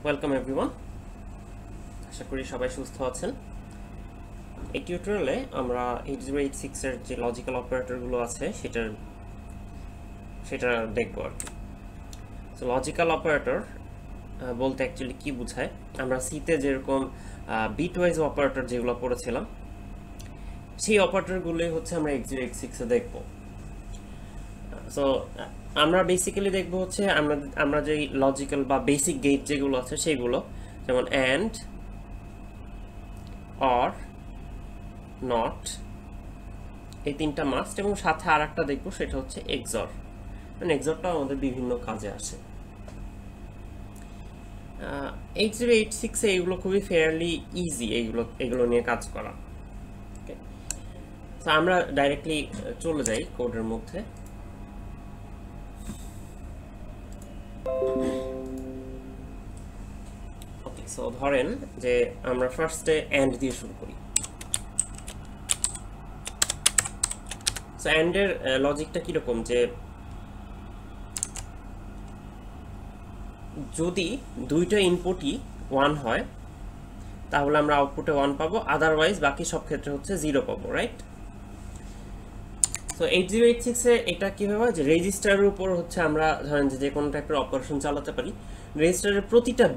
Welcome everyone, আশা করি সবাই সুস্থ আছেন। এই টিউটোরিয়ালে আমরা 8086 এর যে লজিক্যাল অপারেটরগুলো আছে সেটা দেখব আর কি। সো লজিক্যাল অপারেটর বলতে অ্যাকচুয়ালি কি বোঝায়, আমরা সিতে যেরকম বিটওয়াইজ অপারেটর যেগুলো পড়েছিলাম সেই অপারেটরগুলোই হচ্ছে আমরা 8086 এ দেখব। সো আমরা বেসিক্যালি দেখব হচ্ছে আমরা যে লজিক্যাল বা বেসিক গেট যেগুলো আছে সেইগুলো, যেমন অ্যান্ড, অর, নট, এই তিনটা মাস্ট, এবং সাথে আর একটা দেখবো সেটা হচ্ছে XOR। মানে XORটাও আমাদের বিভিন্ন কাজে আসে। 8086 এ এগুলো খুবই ফেয়ারলি ইজি, এগুলো নিয়ে কাজ করা। ওকে, তো আমরা ডাইরেক্টলি চলে যাই কোডের মধ্যে। ওকে, সো ধরেন যে আমরা ফার্স্টে অ্যান্ড দিয়ে শুরু করি। সো অ্যান্ডের লজিকটা কিরকম, যে যদি দুইটা ইনপুটই 1 হয় তাহলে আমরা আউটপুটে 1 পাবো, আদারওয়াইজ বাকি সব ক্ষেত্রে হচ্ছে 0 পাবো, রাইট? সো 8086 এ এটা কিভাবে হয় যে রেজিস্টারের উপর হচ্ছে আমরা ধরেন যে কোনো টাইপের অপারেশন চালাতে পারি, রেজিস্টারের প্রতিটা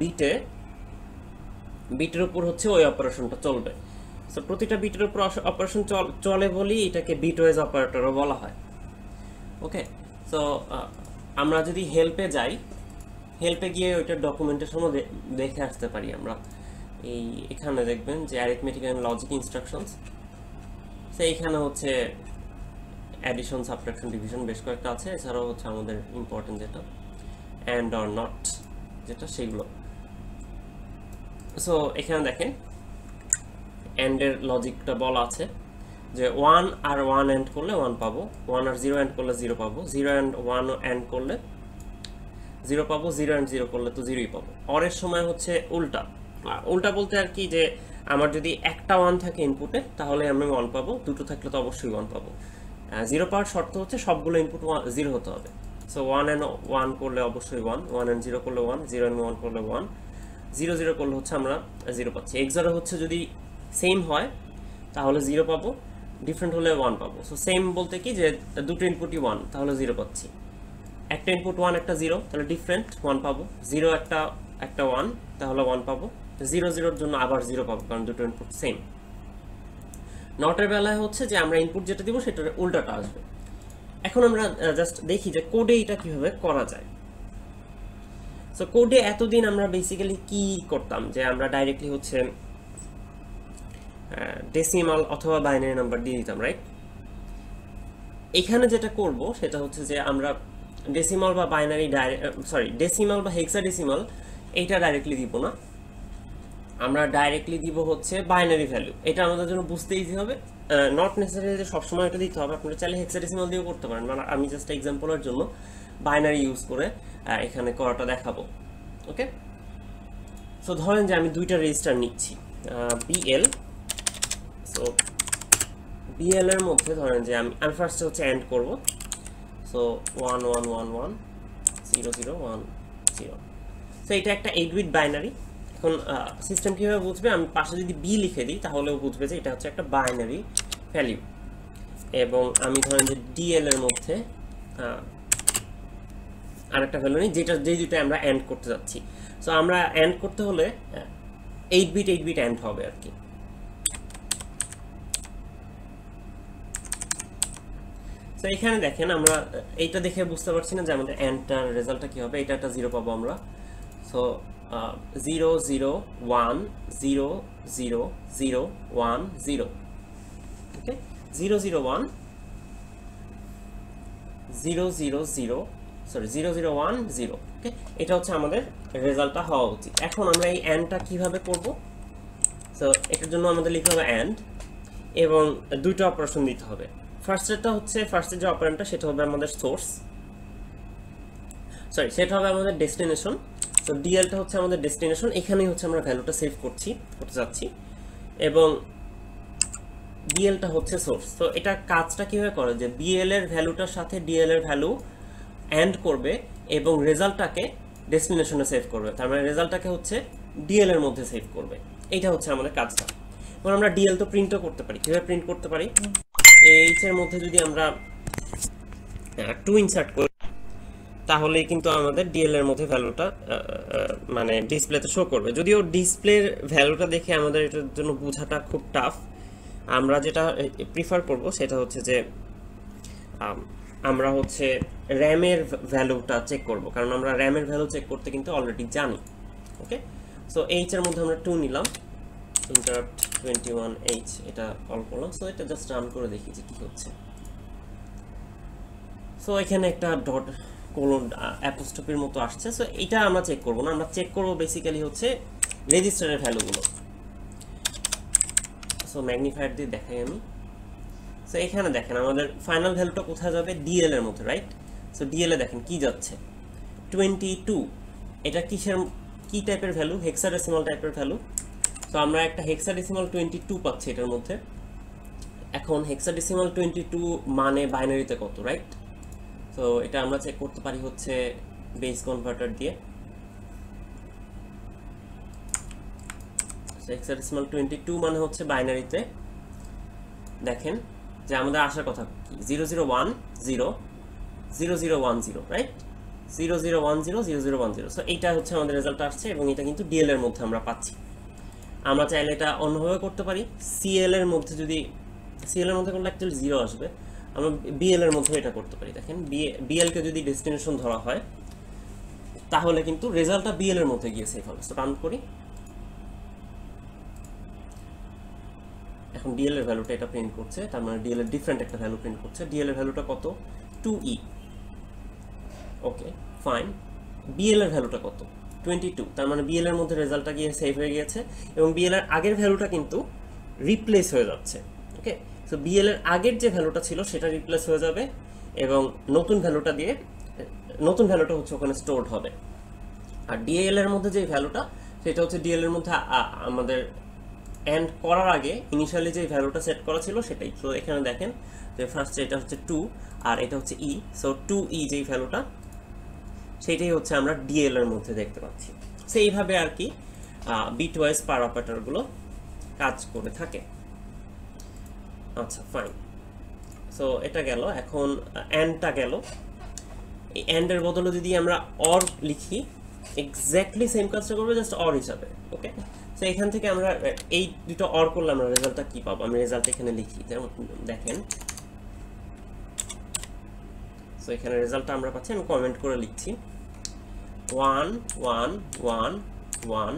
বিটের উপর হচ্ছে ওই অপারেশনটা চলবে। সো প্রতিটা বিটের উপর অপারেশন চলে বলেই এটাকে বিটওয়াইজ অপারেটরও বলা হয়। ওকে, সো আমরা যদি হেল্পে গিয়ে ওইটার ডকুমেন্টেশনও দেখে আসতে পারি আমরা। এখানে দেখবেন যে arithmetic and logic instructions, so এইখানে হচ্ছে অ্যাডিশন, সাবট্রাকশন, ডিভিশন বেশ কয়েকটা আছে। এছাড়াও হচ্ছে আমাদের ইম্পর্টেন্ট যেটা অ্যান্ড অর নট যেটা, সেগুলো। সো এখানে দেখেন অ্যান্ডের লজিকটা বলা আছে যে 1 আর 1 অ্যান্ড করলে 1 পাবো, 1 আর 0 অ্যান্ড করলে 0 পাবো, 0 অ্যান্ড 1 অ্যান্ড করলে 0 পাবো, 0 অ্যান্ড 0 করলে তো 0ই পাবো। অরের সময় হচ্ছে উল্টা বলতে আর কি, যে আমার যদি একটা 1 থাকে ইনপুটে তাহলে আমি 1 পাবো, দুটো থাকলে তো অবশ্যই 1 পাবো। 0 পাওয়ার শর্ত হচ্ছে সবগুলো ইনপুট 0 হতে হবে। সো 1 অ্যান্ড 1 করলে অবশ্যই 1, 1 অ্যান্ড 0 করলে 1, 0 অ্যান্ড 1 করলে 1, 0 0 করলে হচ্ছে আমরা 0 পাচ্ছি। XOR হচ্ছে যদি সেম হয় তাহলে 0 পাবো, ডিফারেন্ট হলে 1 পাবো। সো সেম বলতে কি, যে দুটো ইনপুটই 1 তাহলে 0 পাচ্ছি, একটা ইনপুট 1 একটা 0 তাহলে ডিফারেন্ট 1 পাবো, 0 একটা 1 তাহলে 1 পাবো, 0 0 এর জন্য আবার 0 পাবো কারণ দুটো ইনপুট সেম। নটের বেলায় হচ্ছে যে আমরা ইনপুট যেটা দিব সেটার উল্টাটা আসবে। এখন আমরা জাস্ট দেখি যে কোডে এটা কিভাবে করা যায়। সো কোডে এতদিন আমরা বেসিক্যালি কি করতাম, যে আমরা ডাইরেক্টলি হচ্ছে ডেসিমাল অথবা বাইনারি নাম্বার দিয়ে দিতাম, রাইট? এখানে যেটা করব সেটা হচ্ছে যে আমরা ডেসিমাল বা ডেসিমাল বা হেক্সাডেসিমাল এইটা ডাইরেক্টলি দিব না, আমরা ডাইরেক্টলি দিব হচ্ছে বাইনারি ভ্যালু। এটা আমাদের জন্য বুঝতে ইজি হবে, নট নেসেসারি যে সবসময় এটা দিতে হবে, আপনারা চাইলে হেক্সাডেসিমাল দিয়েও করতে পারেন। মানে আমি জাস্ট এক্সাম্পলের জন্য বাইনারি ইউজ করে এখানে করাটা দেখাবো। ওকে, সো ধরেন যে আমি দুইটা রেজিস্টার নিচ্ছি, বিএল। সো বিএল এর মধ্যে ধরেন যে আমি ফার্স্টে হচ্ছে অ্যান্ড করব। সো 1 1 1 1 0 0 1 0। সো এটা একটা 8 বিট বাইনারি। এখন সিস্টেম কীভাবে বুঝবে, আমি পাশে যদি বি লিখে দিই তাহলেও বুঝবে যে এটা হচ্ছে একটা বাইনারি ভ্যালু। এবং আমি ধরেন যে ডিএল এর মধ্যে আরেকটা ভ্যালু নিই, যে দুটো আমরা অ্যান্ড করতে যাচ্ছি। সো আমরা অ্যান্ড করতে হলে 8 বিট অ্যান্ড হবে আর কি। সো এখানে দেখেন আমরা এইটা দেখে বুঝতে পারছি না যে আমাদের অ্যান্ডটার রেজাল্টটা কি হবে। এটা একটা 0 পাবো আমরা। সো 0 0 1 0 0 0 1 0। ওকে, 0 0 1 0 0 0 সরি 0 0 1 0। ওকে, এটা হচ্ছে আমাদের রেজাল্টটা হওয়া উচিত। এখন আমরা এই অ্যান্ডটা কিভাবে করব? সো এটার জন্য আমাদের লিখতে হবে অ্যান্ড, এবং দুটো অপারেশন দিতে হবে। ফার্স্টের যে অপারেন্টটা সেটা হবে আমাদের সেটা হবে আমাদের ডেস্টিনেশন। সো ডিএলটা হচ্ছে আমাদের ডেস্টিনেশন, এখানেই হচ্ছে আমরা ভ্যালুটা সেভ করতে যাচ্ছি, এবং বিএলটা হচ্ছে সোর্স। তো এটা কাজটা কিভাবে করে, যে বিএল এর ভ্যালুটার সাথে ডিএল এর ভ্যালু অ্যান্ড করবে এবং রেজাল্টটাকে ডেস্টিনেশনে সেভ করবে, তার মানে রেজাল্টটাকে হচ্ছে ডিএল এর মধ্যে সেভ করবে। এইটা হচ্ছে আমাদের কাজটা। এবং আমরা ডিএল তো প্রিন্টও করতে পারি। কিভাবে প্রিন্ট করতে পারি? এইচ এর মধ্যে যদি আমরা 2 ইনসার্ট করি তাহলে কিন্তু আমাদের ডিএল এর মধ্যে ভ্যালুটা মানে ডিসপ্লেতে শো করবে। যদিও ডিসপ্লের ভ্যালুটা দেখে আমাদের এটার জন্য বোঝাটা খুব টাফ। আমরা যেটা প্রিফার করব সেটা হচ্ছে যে আমরা হচ্ছে র্যামের ভ্যালুটা চেক করব, কারণ আমরা র্যামের ভ্যালু চেক করতে কিন্তু অলরেডি জানি। ওকে, সো এইচ এর মধ্যে আমরা 2 নিলাম, ইন্টারাপ্ট 21h এটা কল করলাম। সো এটা জাস্ট রান করে দেখি যে কি হচ্ছে। সো এখানে একটা ডট কোলন অ্যাপোস্ট্রফির মতো আসছে। সো এটা আমরা চেক করব না, আমরা চেক করব বেসিক্যালি হচ্ছে রেজিস্টারের ভ্যালুগুলো। সো ম্যাগনিফায়ার দিয়ে দেখাই আমি। সো এখানে দেখেন আমাদের ফাইনাল ভ্যালুটা কোথায় যাবে? ডিএল এর মধ্যে, রাইট? সো ডিএল এ দেখেন কি যাচ্ছে 22। এটা কিসের কি টাইপের ভ্যালু? হেক্সাডেসিমাল টাইপের ভ্যালু। তো আমরা একটা হেক্সাডেসিমাল 22 পাচ্ছি এটার মধ্যে। এখন হেক্সাডেসিমাল 22 মানে বাইনারিতে কত, রাইট? তো এটা আমরা চেক করতে পারি হচ্ছে বেস কনভার্টার দিয়ে। হেক্সাডেসিমাল 22 মানে হচ্ছে বাইনারিতে দেখেন যে আমাদের আসার কথা কি 00100010, রাইট? 00100010। সো এইটা হচ্ছে আমাদের রেজাল্ট আসছে এবং এটা কিন্তু ডিএল এর মধ্যে আমরা পাচ্ছি। আমরা চাইলে এটা অন্যভাবে করতে পারি। সিএল এর মধ্যে যদি সিএল এর মধ্যে করলে অ্যাকচুয়ালি 0 আসবে। আমরা বিএল এর মধ্যে এটা করতে পারি। দেখেন বিএল কে যদি ডেস্টিনেশন ধরা হয় তাহলে কিন্তু রেজাল্টটা বিএল এর মধ্যে গিয়ে সেভ হবে। সো রান করি। এখন ডিএল এর ভ্যালুটা এটা প্রিন্ট করছে, তার মানে ডিএল এর ডিফারেন্ট একটা ভ্যালু প্রিন্ট করছে। ডিএল এর ভ্যালুটা কত? 2e। Okay fine. বিএল এর ভ্যালুটা কত? 22। তার মানে বিএল এর মধ্যে রেজাল্টটা গিয়ে সেভ হয়ে গিয়েছে এবং বিএল এর আগের ভ্যালুটা কিন্তু রিপ্লেস হয়ে যাচ্ছে। ওকে, সো বিএল এর আগের যে ভ্যালুটা ছিল সেটা রিপ্লেস হয়ে যাবে এবং নতুন ভ্যালুটা দিয়ে নতুন ভ্যালুটা হচ্ছে ওখানে স্টোরড হবে। আর ডিএল এর মধ্যে যে ভ্যালুটা সেটা হচ্ছে ডিএল এর মধ্যে আমাদের এন্ড করার আগে ইনিশিয়ালি যে ভ্যালুটা সেট করা ছিল সেটাই। সো এখানে দেখেন যে ফার্স্ট এটা হচ্ছে 2 আর এটা হচ্ছে ই। সো 2e যেই ভ্যালুটা সেটাই হচ্ছে আমরা ডিএল এর মধ্যে দেখতে পাচ্ছি। সো এইভাবে আর কি বিট ওয়াইজ পার অপারেটরগুলো কাজ করে থাকে। আচ্ছা ফাইন। সো এটা গেল। এখন এন্ডটা গেল। এই এন্ড এর বদলে যদি আমরা অর লিখি এক্স্যাক্টলি সেম কাজটা করবে, জাস্ট অর হিসাবে। ওকে, সো এখান থেকে আমরা এই দুটো অর করলে আমরা রেজাল্টটা কি পাবো? আমি রেজাল্ট এখানে লিখি, যেমন দেখেন। সো এখানে রেজাল্টটা আমরা পাচ্ছি, আমি কমেন্ট করে লিখছি 1 1 1 1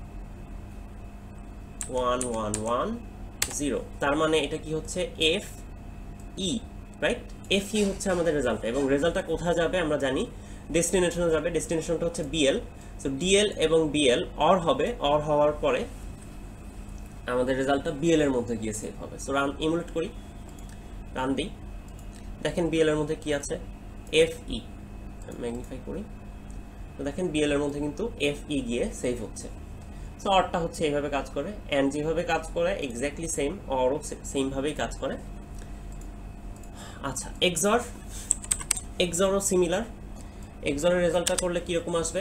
1 1 1 0। তার মানে এটা কি হচ্ছে? F E, right? F E হচ্ছে আমাদের রেজাল্ট এবং রেজাল্টটা কোথায় যাবে আমরা জানি, ডেস্টিনেশনে যাবে। ডেস্টিনেশনটা হচ্ছে বিএল। সো ডিএল এবং বিএল অর হবে, অর হওয়ার পরে আমাদের রেজাল্টটা বিএল এর মধ্যে গিয়ে সেভ হবে। সো রান ইমুলেট করি, রান দিই। দেখেন বিএল এর মধ্যে কি আছে? F E. ম্যাগনিফাই করি। তো দেখেন বিএল এর মধ্যে কিন্তু এফ ই গিয়ে সেভ হচ্ছে। সো অরটা হচ্ছে এইভাবে কাজ করে, এন্ড যেভাবে কাজ করে এক্স্যাক্টলি সেম, অরও সেম ভাবেই কাজ করে। আচ্ছা, XOR, XORও সিমিলার। XOR এর রেজাল্টটা করলে কিরকম আসবে?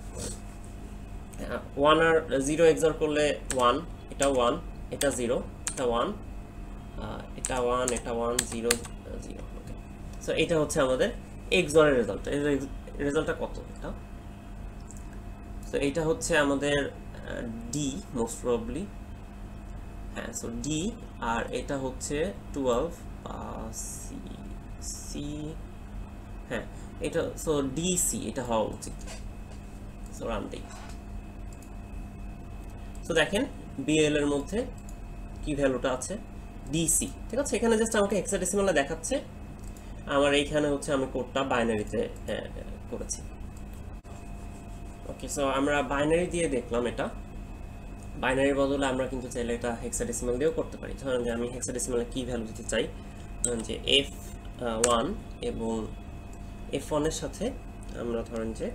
1 আর 0 XOR করলে 1, এটা 1, এটা 0, এটা 1, এটা 1, এটা 1, 0 0। ওকে, সো এটা হচ্ছে আমাদের XOR এর রেজাল্ট। এর রেজাল্টটা কত? এটা সো এটা হচ্ছে আমাদের ডি মোস্ট প্রবাবলি। হ্যাঁ, সো ডি আর এটা হচ্ছে 12 সি সি। হ্যাঁ, এটা সো ডিসি এটা হওয়া উচিত। সো রান দিই। সো দেখেন বিএল এর মধ্যে কি ভ্যালুটা আছে? ডিসি। ঠিক আছে, এখানে জাস্ট আমাকে হেক্সাডেসিমালে দেখাচ্ছে, আমার এইখানে হচ্ছে আমি কোডটা বাইনারিতে করেছি। ওকে, সো আমরা বাইনারি দিয়ে দেখলাম এটা। বাইনারির বদলে আমরা কিন্তু চাইলে এটা হেক্সাডেসিমাল দিয়েও করতে পারি। ধরেন যে আমি হেক্সাডেসিমালে কি ভ্যালু দিতে চাই, ধরেন যে F1 এবং F1 এর সাথে আমরা ধরেন যে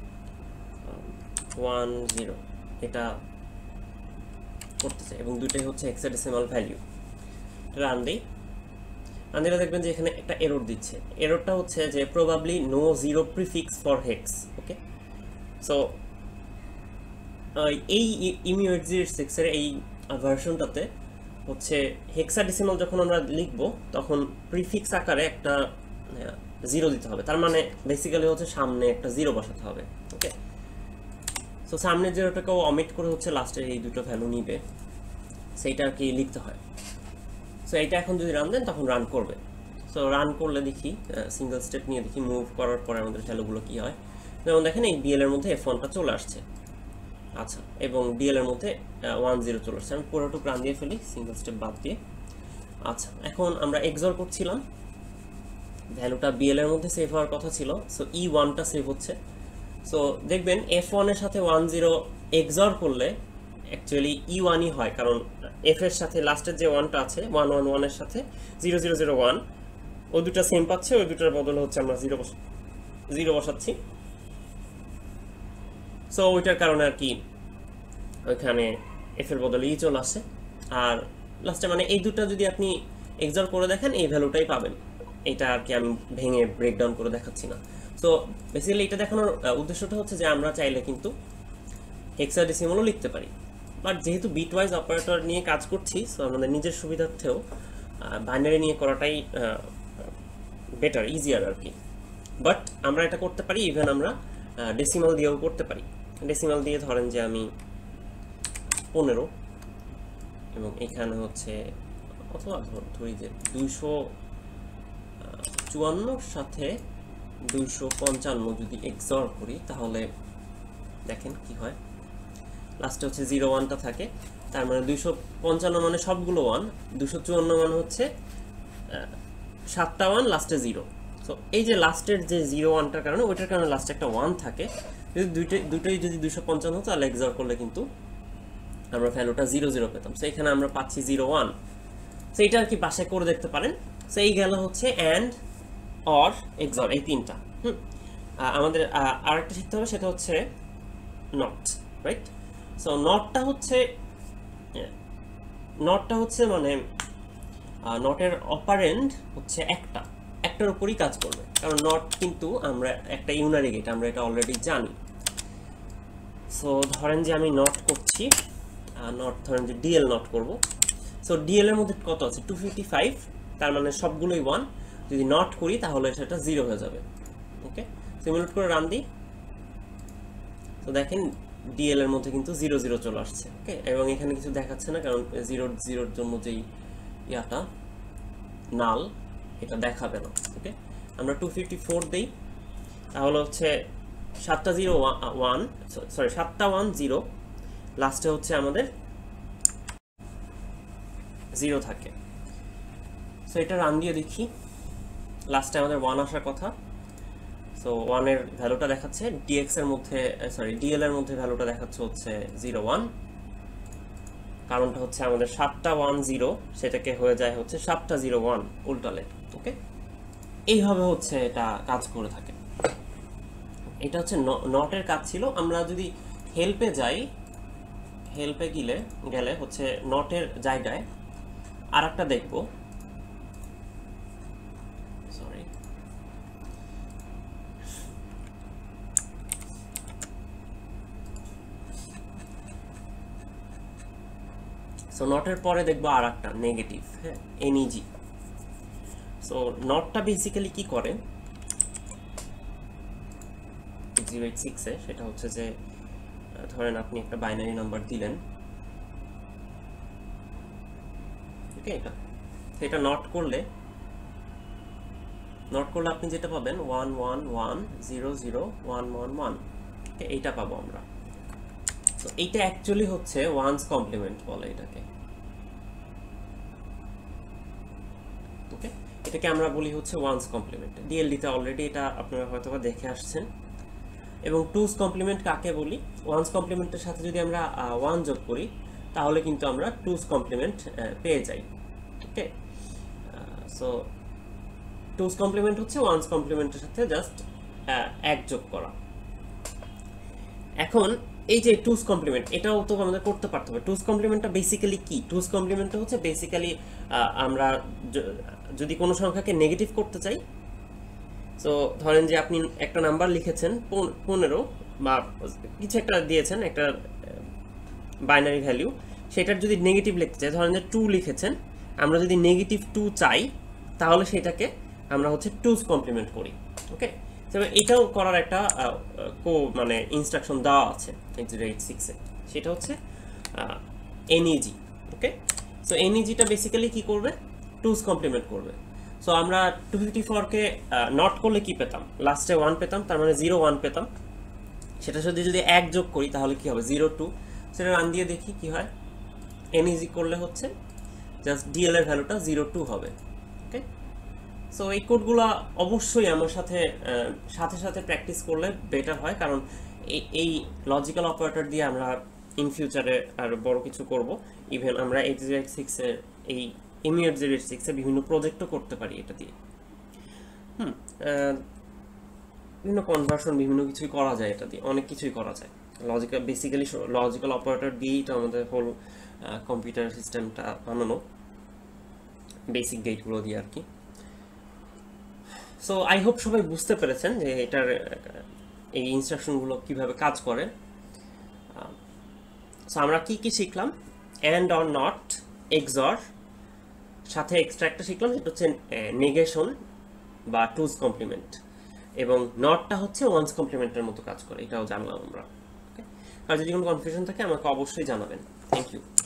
1 0 এটা করতে চাই এবং দুইটাই হচ্ছে হেক্সাডেসিমাল ভ্যালু। রান দিই। রান দিলে দেখবেন যে এখানে একটা এরর দিচ্ছে। এররটা হচ্ছে যে probably no zero prefix for hex. Okay, so এই ইমিউ806 এর এই ভার্সনটাতে হচ্ছে হেক্সাডেসিমাল যখন আমরা লিখব তখন প্রিফিক্স আকারে একটা 0 দিতে হবে, তার মানে বেসিক্যালি হচ্ছে সামনে একটা 0 বসাতে হবে। ওকে, সো সামনের 0টাকেও অমিট করে হচ্ছে লাস্টের এই দুটো ভ্যালু নিবে, সেইটা আর কি লিখতে হয়। সো এইটা এখন যদি রান দেন তখন রান করবে। সো রান করলে দেখি সিঙ্গেল স্টেপ নিয়ে দেখি মুভ করার পরে আমাদের ভ্যালুগুলো কি হয়। যেমন দেখেন এই বিএল এর মধ্যে F1টা চলে আসছে, আচ্ছা, এবং ডিএল এর মধ্যে 10 চলে আসছে। আমি পুরোটুকু রান দিয়ে ফেলি সিঙ্গেল স্টেপ বাদ দিয়ে। আচ্ছা, এখন আমরা XOR করছিলাম, ভ্যালুটা বিএল এর মধ্যে সেভ হওয়ার কথা ছিল, সো E1টা সেভ হচ্ছে। সো দেখবেন F1 এর সাথে 10 XOR করলে অ্যাকচুয়ালি E1ই হয়, কারণ F এর সাথে লাস্টের যে 1টা আছে 111 এর সাথে 0001 ওই দুটো সেম পাচ্ছে, ওই দুটোর বদলে হচ্ছে আমরা 0 বসাচ্ছি। সো ওইটার কারণে আর কি ওইখানে এফ এর বদলে ই চলে আসে। আর লাস্টে মানে এই দুটো যদি আপনি XOR করে দেখেন এই ভ্যালুটাই পাবেন। এটা আর কি আমি ভেঙে ব্রেকডাউন করে দেখাচ্ছি না। সো বেসিক্যালি এটা দেখানোর উদ্দেশ্যটা হচ্ছে যে আমরা চাইলে কিন্তু হেক্সাডেসিমালও লিখতে পারি, বাট যেহেতু বিটওয়াইজ অপারেটর নিয়ে কাজ করছি, সো আমাদের নিজের সুবিধার্থেও বাইনারি নিয়ে করাটাই বেটার, ইজিয়ার আর কি। বাট আমরা এটা করতে পারি, ইভেন আমরা ডেসিমাল দিয়েও করতে পারি। ডেসিমাল দিয়ে ধরেন যে আমি 15 এবং এখানে হচ্ছে, অথবা ধরি যে 254 সাথে 255 যদি XOR করি তাহলে দেখেন কি হয়, লাস্টে হচ্ছে 01টা থাকে, তার মানে 255 মানে সবগুলো 1, 254 মানে হচ্ছে 7টা 1 লাস্টে 0। সো এই যে লাস্টের যে 01টার কারণে, ওইটার কারণে লাস্টে একটা 1 থাকে। যদি দুটোই যদি 255 হতো তাহলে XOR করলে কিন্তু আমরা ভ্যালুটা 00 পেতাম। সো এখানে আমরা পাচ্ছি 01। সো এটা আর কি বাসায় করে দেখতে পারেন। সো এই গেল হচ্ছে অ্যান্ড, অর, XOR, এই তিনটা। আমাদের আরেকটা শিখতে হবে, সেটা হচ্ছে নট, রাইট? সো নটটা হচ্ছে মানে নটের অপারেন্ড হচ্ছে একটার উপরই কাজ করবে, কারণ নট কিন্তু আমরা একটা ইউনারি গেট, আমরা এটা অলরেডি জানি। সো ধরেন যে আমি নট করছি, নট ধরেন যে ডিএল নট করব। সো ডিএল এর মধ্যে কত আছে? 255, তার মানে সবগুলোই 1। যদি নট করি তাহলে সেটা 0 হয়ে যাবে। ওকে, সিমুলেট করে রান দিই। তো দেখেন ডিএল এর মধ্যে কিন্তু 00 চলে আসছে। ওকে, এবং এখানে কিছু দেখাচ্ছে না, কারণ 0 জন্য যেই ইয়াটা নাল, এটা দেখাবে না। ওকে, আমরা 254 দেই, তাহলে হচ্ছে 7টা 1 0, লাস্টে হচ্ছে আমাদের 0 থাকে। সো এটা রান দিয়ে দেখি, লাস্টে আমাদের 1 আসার কথা। সো 1 এর ভ্যালুটা দেখাচ্ছে ডিএক্স এর মধ্যে, ডিএল এর মধ্যে ভ্যালুটা দেখাচ্ছে হচ্ছে 01। কারণটা হচ্ছে আমাদের 7টা 1 0 সেটাকে হয়ে যায় হচ্ছে 7টা 01 উল্টালে। ওকে, এইভাবে হচ্ছে এটা কাজ করে থাকে। এটা হচ্ছে নটের কাজ ছিল। আমরা যদি হেল্পে যাই, হেল্পে গেলে হচ্ছে নটের জায়গায় আর একটা দেখব, সরি, সো নটের পরে দেখবো আর একটা নেগেটিভ, হ্যাঁ, NEG। সো নটটা বেসিক্যালি কি করে 086 এ, সেটা হচ্ছে যে ধরেন আপনি একটা বাইনারি নাম্বার দিলেন, ওকে, এটা নট করলে আপনি যেটা পাবেন 111001111, এইটা পাবো আমরা। তো এইটা অ্যাকচুয়ালি হচ্ছে ওয়ান্স কমপ্লিমেন্ট বলে এটাকে। ওকে, এটাকে আমরা বলি হচ্ছে ওয়ান্স কমপ্লিমেন্ট। ডিএলডিতে অলরেডি এটা আপনারা হয়তো দেখে আসছেন। এবং টুস কমপ্লিমেন্ট কাকে বলি? ওয়ান্স কমপ্লিমেন্টের সাথে যদি আমরা 1 যোগ করি তাহলে কিন্তু আমরা টুস কমপ্লিমেন্ট পেয়ে যাই। ওকে, সো টুস কমপ্লিমেন্ট হচ্ছে ওয়ান্স কমপ্লিমেন্টের সাথে জাস্ট 1 যোগ করা। এখন এই যে টুস কমপ্লিমেন্ট, এটাও তো আমাদের করতে পারতে হবে। টুস কমপ্লিমেন্টটা বেসিক্যালি কি? টুস কমপ্লিমেন্টটা হচ্ছে বেসিক্যালি আমরা যদি কোনো সংখ্যাকে নেগেটিভ করতে চাই, সো ধরেন যে আপনি একটা নাম্বার লিখেছেন 15, বা কিছু একটা দিয়েছেন, একটা বাইনারি ভ্যালু, সেটার যদি নেগেটিভ লিখতে চাই, ধরেন যে 2 লিখেছেন, আমরা যদি নেগেটিভ 2 চাই তাহলে সেটাকে আমরা হচ্ছে 2's কমপ্লিমেন্ট করি। ওকে, তবে এটাও করার একটা মানে ইনস্ট্রাকশন দেওয়া আছে x86 এ, সেটা হচ্ছে NEG। ওকে, সো NEG-টা বেসিক্যালি কি করবে, 2's কমপ্লিমেন্ট করবে। সো আমরা 254-কে নট করলে কি পেতাম, লাস্টে 1 পেতাম, তার মানে 0 1 পেতাম। সেটা যদি 1 যোগ করি তাহলে কি হবে, 0 2। সেটা রান দিয়ে দেখি কি হয়। NEG করলে হচ্ছে জাস্ট DL এর ভ্যালুটা 0 2 হবে। ওকে, সো এই কোডগুলো অবশ্যই আমার সাথে সাথে প্র্যাকটিস করলে বেটার হয়, কারণ এই লজিক্যাল অপারেটর দিয়ে আমরা ইন ফিউচারে আর বড় কিছু করব। ইভেন আমরা x86 এর এই x86 এ বিভিন্ন প্রজেক্টও করতে পারি এটা দিয়ে। বিভিন্ন কনভার্সন, বিভিন্ন কিছুই করা যায় এটা দিয়ে, অনেক কিছুই করা যায়। লজিক্যাল বেসিক্যালি লজিক্যাল অপারেটর দিয়েই তো আমাদের হোল কম্পিউটার সিস্টেমটা বানানো, বেসিক গেটগুলো দিয়ে আর কি। সো আই হোপ সবাই বুঝতে পেরেছেন যে এটার এই ইনস্ট্রাকশনগুলো কিভাবে কাজ করে। সো আমরা কি কি শিখলাম, অ্যান্ড অর নট, XOR, সাথে এক্সট্রা শিখলাম যেটা হচ্ছে নেগেশন বা 2's কমপ্লিমেন্ট, এবং নটটা হচ্ছে 1's কমপ্লিমেন্টের মতো কাজ করে, এটাও জানলাম আমরা। আর যদি কোনো কনফিউশন থাকে আমাকে অবশ্যই জানাবেন। Thank you.